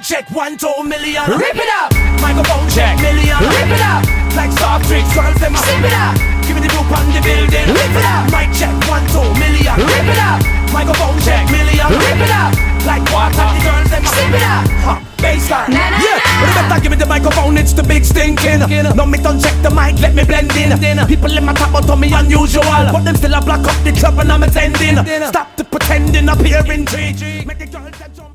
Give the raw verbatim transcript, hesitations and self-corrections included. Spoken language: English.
check, one, two million. Rip it up. Microphone check, million. Rip it up. Like soft drinks, girls them up. Sip it up. Give me the group on the building. Rip it up. Mic check, one, two million. Rip it up. Microphone check, million. Rip it up. Like water, the girls them up. Sip it up. Huh, baseline. Na, na, Yeah, na. but better give me the microphone, it's the big stinking. No, me don't check the mic, let me blend in. People in my top out on me unusual, but them still a block up the club and I'm attending. Stop the pretending, up here in three G. Make the girls them so